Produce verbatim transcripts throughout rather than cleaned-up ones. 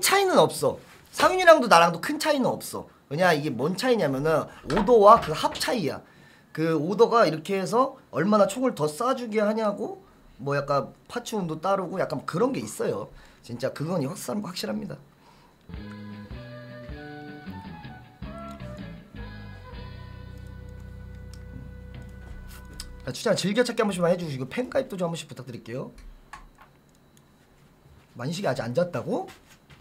차이는 없어. 상윤이랑도 나랑도 큰 차이는 없어. 왜냐 이게 뭔 차이냐면은 오더와 그 합 차이야. 그 오더가 이렇게 해서 얼마나 총을 더 쏴주게 하냐고 뭐 약간 파츠운도 따르고 약간 그런 게 있어요. 진짜 그건 확실한, 확실합니다. 추천 즐겨찾기 한 번씩만 해주시고 팬가입도 좀 한 번씩 부탁드릴게요. 만식이 아직 안 잤다고?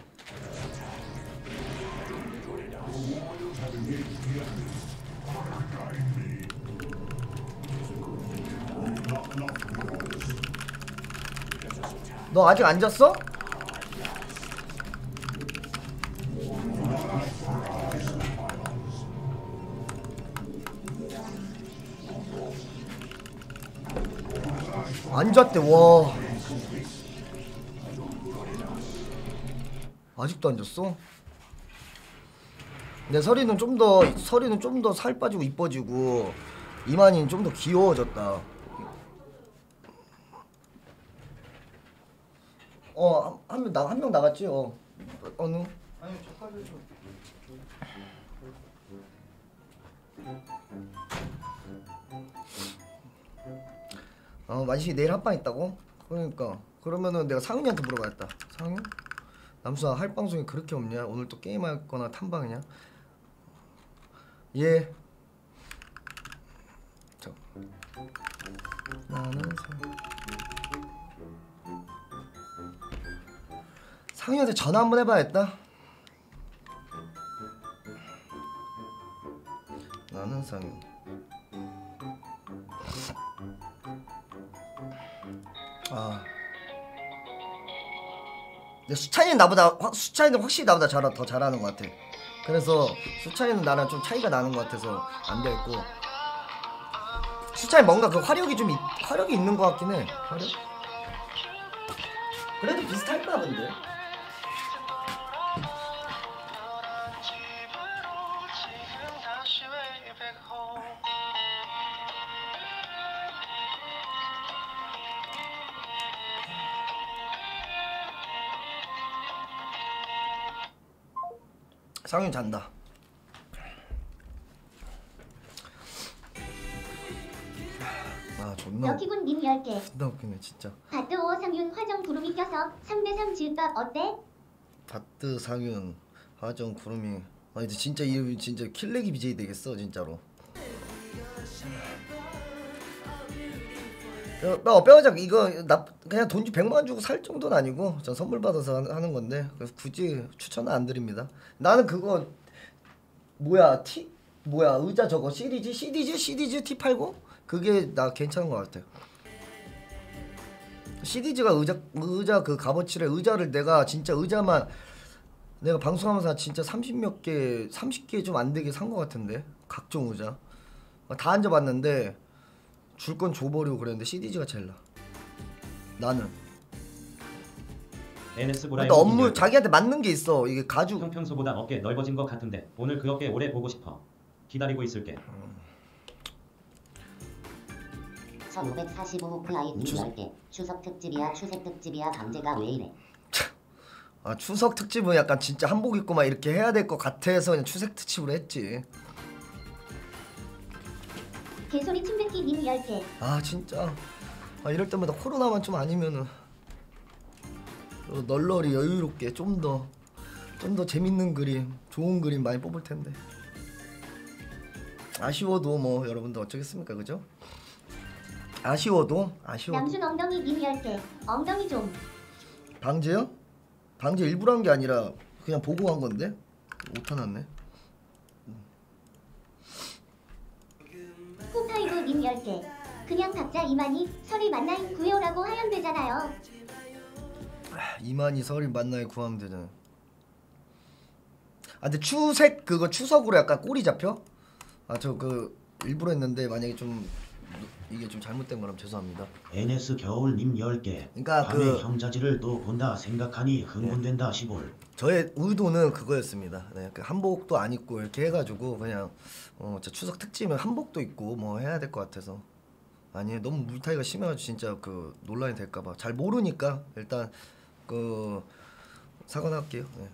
너 아직 안 잤어? 안 잤대. 와 아직도 안 잤어? 내 서리는 좀 더 서리는 좀 더 살 빠지고 이뻐지고 이만희는 좀 더 귀여워졌다. 어 한 명 나 한 명 나갔지. 어 어느? 아니 저까지 좀. 어 만식이 내일 합방 있다고? 그러니까 그러면은 내가 상윤이한테 물어봐야겠다. 상윤? 남수아 할 방송이 그렇게 없냐? 오늘 또 게임할 거나 탐방이냐? 예. 저. 나는 상윤. 상윤한테 전화 한번 해봐야겠다. 나는 상윤. 아. 근데 수찬이는 나보다 확, 수찬이는 확실히 나보다 잘, 더 잘하는 것 같아. 그래서 수찬이는 나랑 좀 차이가 나는 것 같아서 안 되겠고 수찬이 뭔가 그 화력이 좀 있, 화력이 있는 것 같긴 해. 화력? 그래도 비슷할 거야 근데. 상윤 잔다. 아 존나 여기군님 열 개. 존나 웃기네 진짜. 바트오어 상윤 화정 구름이 껴서 삼 대 삼 질밥 어때? 바트 상윤 화정 구름이. 아 이제 진짜 이 진짜 킬레기 비제이 되겠어 진짜로. 나 빼어작 이거 나 그냥 돈 백만 원 주고 살 정도는 아니고 전 선물 받아서 하는 건데 그래서 굳이 추천은 안 드립니다. 나는 그거 뭐야 티 뭐야 의자 저거 시리즈 시리즈 시리즈 티 팔고 그게 나 괜찮은 것 같아. 시리즈가 의자 의자 그 값어치래. 의자를 내가 진짜 의자만 내가 방송하면서 진짜 삼십몇 개 삼십 개 좀 안 되게 산 것 같은데 각종 의자 다 앉아봤는데. 줄 건 줘버리고 그랬는데 시디지가 제일 나. 나는. 근데 업무 자기한테 맞는 게 있어. 이게 가죽. 형 평소보다 어깨 넓어진 것 같은데 오늘 그 어깨 오래 보고 싶어. 기다리고 있을게. 음. 천오백사십오 호프라인 열 개. 추석 특집이야 추석 특집이야 강제가 왜 이래? 아 추석 특집은 약간 진짜 한복 입고 막 이렇게 해야 될 것 같아서 그냥 추석 특집으로 했지. 개소리 침뱉기님 열 개. 아 진짜 아 이럴 때마다 코로나만 좀 아니면은 널널이 여유롭게 좀 더 좀 더 재밌는 그림 좋은 그림 많이 뽑을 텐데 아쉬워도 뭐 여러분들 어쩌겠습니까 그죠? 아쉬워도 아쉬워도 남순 엉덩이님 열 개. 엉덩이 좀. 방제요? 방제 일부러 한 게 아니라 그냥 보고 한 건데 못해놨네. 후파이브님 열 개. 그냥 각자 이만희 설이 만나인 구해오라고 하면 되잖아요. 아, 이만희 설이 만나에 구하면 되잖아. 아 근데 추색 그거 추석으로 약간 꼴이 잡혀? 아 저 그 일부러 했는데 만약에 좀 이게 좀 잘못된 거라면 죄송합니다. 엔에스 겨울님 열 개. 그러니까 밤에 그 형자지를 또 본다 생각하니 흥분된다 시골. 저의 의도는 그거였습니다. 네, 그 한복도 안 입고 이렇게 해가지고 그냥 어, 저 추석 특집은 한복도 입고 뭐 해야 될 것 같아서. 아니 너무 물타기가 심해가지고 진짜 그 논란이 될까봐 잘 모르니까 일단 그 사과할게요. 네.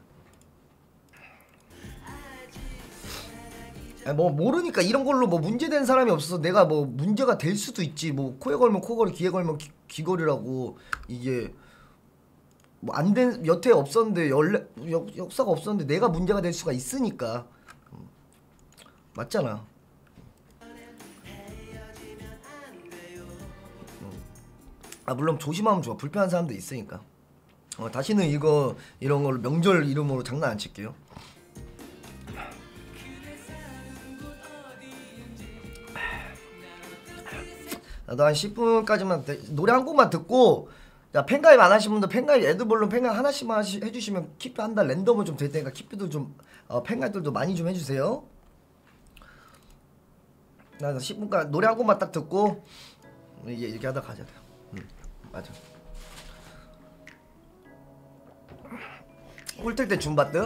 아니 뭐 모르니까 이런 걸로 뭐 문제된 사람이 없어서 내가 뭐 문제가 될 수도 있지. 뭐 코에 걸면 코걸이, 귀에 걸면 귀, 귀걸이라고 이게 뭐 안 된 여태 없었는데 연례 역, 역사가 없었는데 내가 문제가 될 수가 있으니까. 음. 맞잖아. 음. 아 물론 조심하면 좋아. 불편한 사람도 있으니까. 어, 다시는 이거 이런 걸로 명절 이름으로 장난 안 칠게요. 나도 한 십 분까지만 노래 한 곡만 듣고, 야 팬가입 안 하신 분들 팬가입 애드볼론 팬가입 하나씩만 하시, 해주시면 킵도 한 달 랜덤으로 좀 될 테니까 킵도 좀 어, 팬가입들도 많이 좀 해주세요. 나 십 분간 노래 한 곡만 딱 듣고 이게 이렇게 하다 가자. 응 맞아. 꿀탱탱 줌바트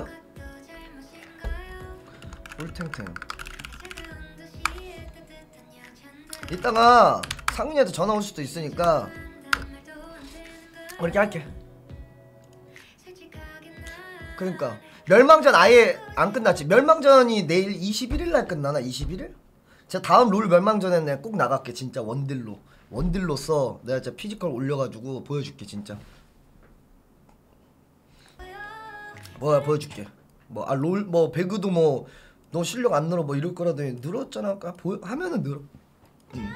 꿀탱탱 이따가 상민이한테 전화 올 수도 있으니까 이렇게 할게. 그러니까 멸망전 아예 안 끝났지. 멸망전이 내일 이십일 일날 끝나나? 이십일 일? 제가 다음 롤 멸망전에 내가 꼭 나갈게. 진짜 원딜로 원딜로서 내가 진짜 피지컬 올려가지고 보여줄게. 진짜 뭐야 보여줄게. 뭐 아 롤 뭐 배그도 뭐 너 실력 안 늘어 뭐 이럴 거라더니 늘었잖아. 아까 보여 하면은 늘어. 음.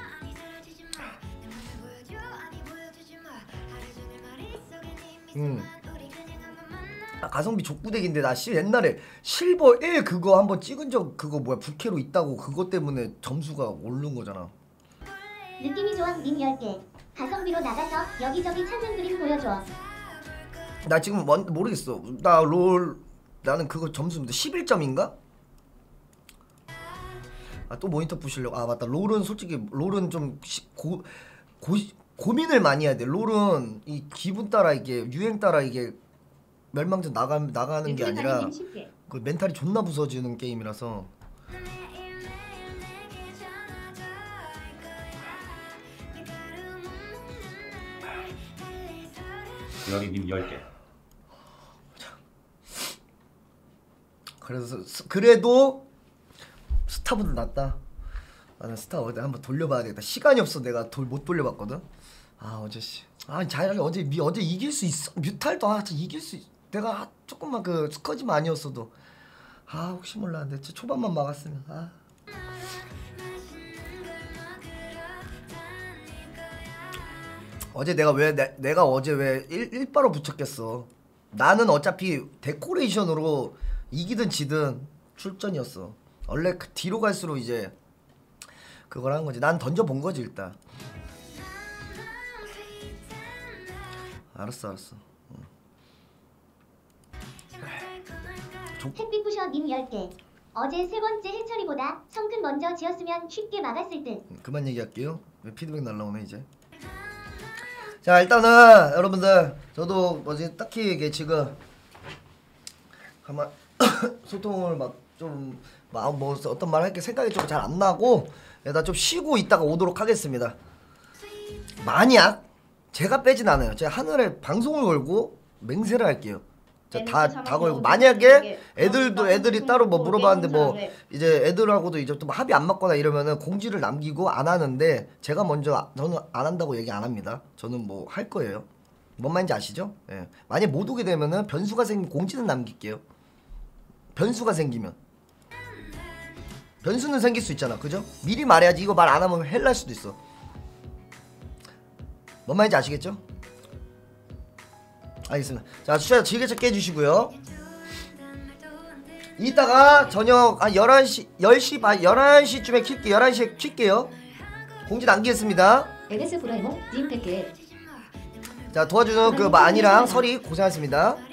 음. 아, 가성비 족구덱인데 나 씨 옛날에 실버 일 그거 한번 찍은 적 그거 뭐야 부캐로 있다고 그것 때문에 점수가 오른 거잖아. 느낌이 좋아 님 열 개. 가성비로 나가서 여기저기 찾는 그림 보여줘. 나 지금 뭔 모르겠어. 나 롤 나는 그거 점수 십일 점인가? 아 또 모니터 부시려고. 아 맞다. 롤은 솔직히 롤은 좀 고, 고, 고민을 많이 해야 돼. 롤은 이 기분 따라 이게 유행 따라 이게 멸망전 나가, 나가는 게 아니라 그 멘탈이 존나 부서지는 게임이라서. 여기님 열 개. 그래서 스, 그래도 스타보다 낫다. 나는 스타 어디 한번 돌려봐야 되겠다. 시간이 없어. 내가 돌 못 돌려봤거든. 아 어제 씨. 아 자이라게 어제 미 어제 이길 수 있어. 뮤탈도 아 이길 수 있. 내가 조금만 그 스커지만 아니었어도 아 혹시 몰랐는데 진짜 초반만 막았으면 아. 어제 내가 왜 내, 내가 어제 왜 일, 일바로 붙였겠어. 나는 어차피 데코레이션으로 이기든 지든 출전이었어. 원래 그 뒤로 갈수록 이제 그걸 한 거지. 난 던져 본 거지 일단. 알았어 알았어. 햇빛 부셔 님 열 개. 어제 세 번째 해처리보다 성큰 먼저 지었으면 쉽게 막았을 듯. 그만 얘기할게요. 왜 피드백 날라오네 이제. 자 일단은 여러분들 저도 뭐지 딱히 이게 지금 가만 소통을 막 좀 뭐 어떤 말 할게 생각이 좀 잘 안 나고 나 좀 쉬고 있다가 오도록 하겠습니다. 만약 제가 빼진 않아요. 제가 하늘에 방송을 걸고 맹세를 할게요. 다 다 걸고 만약에 애들도 애들이 따로 뭐 물어봤는데 뭐 이제 애들하고도 이제 또 합의 안 맞거나 이러면은 공지를 남기고 안 하는데 제가 먼저 저는 안 한다고 얘기 안 합니다. 저는 뭐 할 거예요. 뭔 말인지 아시죠? 예. 만약 못 오게 되면은 변수가 생기면 공지는 남길게요. 변수가 생기면 변수는 생길 수 있잖아. 그죠? 미리 말해야지. 이거 말 안 하면 헬 날 수도 있어. 뭔 말인지 아시겠죠? 알겠습니다. 자, 추천 즐겨찾기 깨주시고요. 이따가 저녁 한 열한 시, 열 시 반, 열한 시쯤에 킬게. 열한 시에 킬게요. 공지 남기겠습니다. 엘에스 브라이모 님 백 개. 자, 도와주는 그 마니랑 설이 고생하셨습니다.